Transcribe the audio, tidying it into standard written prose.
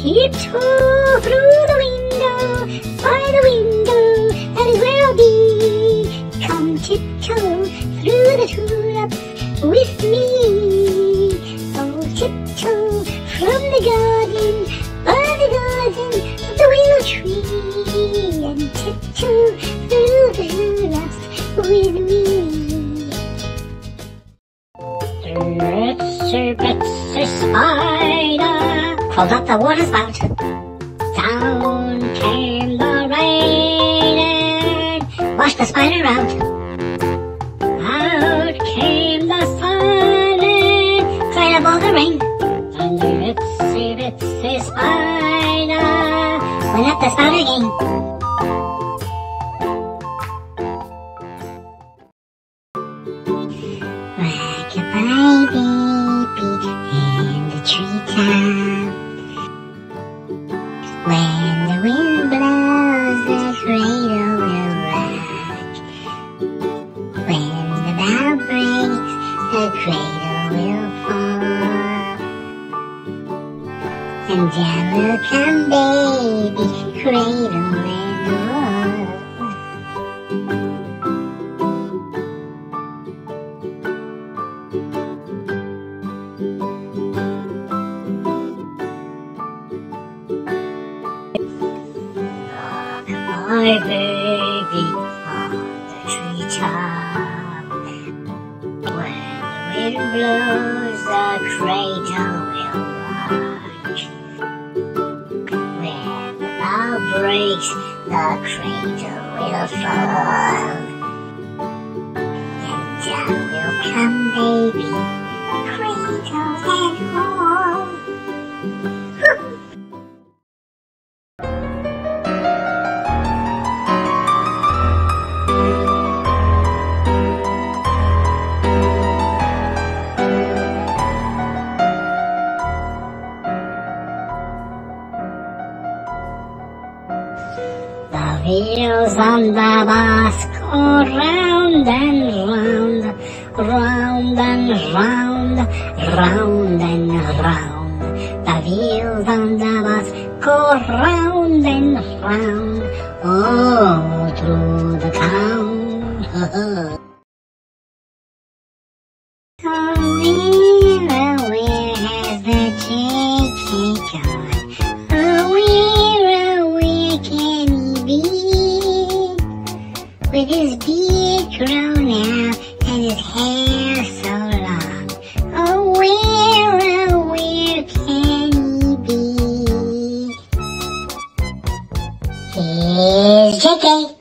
tiptoe through the window, by the window, that is where I'll be. Come tiptoe through the tulips with me. Oh, tiptoe from the garden, by the garden of the willow tree, and tiptoe through the tulips with me. Itsy bitsy spider crawled up the water spout. Down came the rain and washed the spider out. Out came the sun and dried up all the rain. And the itsy bitsy spider went up the spout again. Rock-a-bye, baby, in the treetop. When the wind blows, the cradle will rock. When the bough breaks, the cradle will fall. And down will come baby, cradle and all. My baby on the treetop. When the wind blows, the cradle will rock. When the bough breaks, the cradle will fall. And down will come baby, cradle and all. The wheels on the bus go round and round, round and round, round and round. The wheels on the bus go round and round, all through the town. Oh, where has the chick gone? Oh, where can he be? With his beard grown out and his hair so long. Oh, where can he be? Here's JK.